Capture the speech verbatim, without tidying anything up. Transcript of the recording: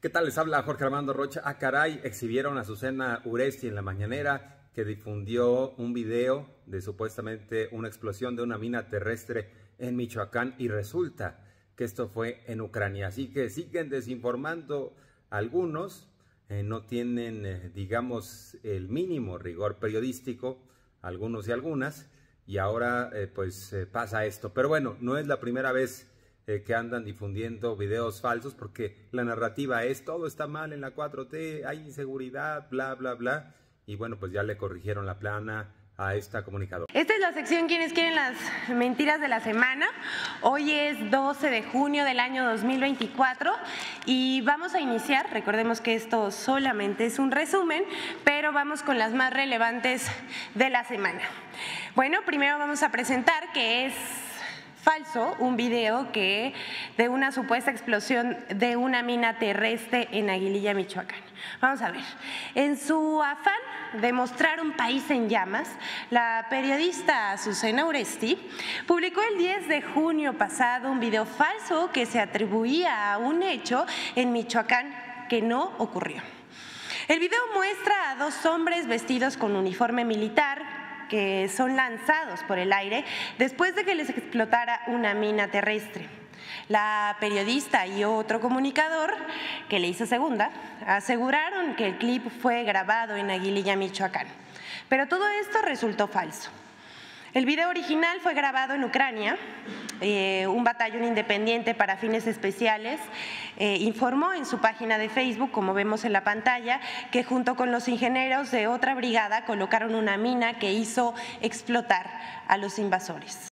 ¿Qué tal? Les habla Jorge Armando Rocha. Ah, caray, exhibieron a Susana Uresti en la mañanera, que difundió un video de supuestamente una explosión de una mina terrestre en Michoacán, y resulta que esto fue en Ucrania. Así que siguen desinformando algunos, eh, no tienen, eh, digamos, el mínimo rigor periodístico, algunos y algunas, y ahora eh, pues eh, pasa esto. Pero bueno, no es la primera vez eh, que andan difundiendo videos falsos, porque la narrativa es todo está mal en la cuatro T, hay inseguridad, bla, bla, bla. Y bueno, pues ya le corrigieron la plana a esta comunicadora. Esta es la sección Quienes quieren las mentiras de la semana. Hoy es doce de junio del año dos mil veinticuatro y vamos a iniciar, recordemos que esto solamente es un resumen, pero vamos con las más relevantes de la semana. Bueno, primero vamos a presentar que es falso un video que de una supuesta explosión de una mina terrestre en Aguililla, Michoacán. Vamos a ver, en su afán de mostrar un país en llamas, la periodista Susana Uresti publicó el diez de junio pasado un video falso que se atribuía a un hecho en Michoacán que no ocurrió. El video muestra a dos hombres vestidos con uniforme militar que son lanzados por el aire después de que les explotara una mina terrestre. La periodista y otro comunicador, que le hizo segunda, aseguraron que el clip fue grabado en Aguililla, Michoacán. Pero todo esto resultó falso. El video original fue grabado en Ucrania. Eh, un batallón independiente para fines especiales eh, informó en su página de Facebook, como vemos en la pantalla, que junto con los ingenieros de otra brigada colocaron una mina que hizo explotar a los invasores.